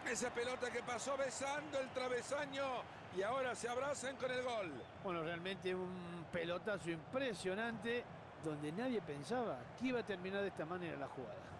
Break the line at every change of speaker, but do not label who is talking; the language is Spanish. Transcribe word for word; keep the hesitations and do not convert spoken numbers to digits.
Esa pelota que pasó besando el travesaño y ahora se abrazan con el gol.
Bueno, realmente un pelotazo impresionante donde nadie pensaba que iba a terminar de esta manera la jugada.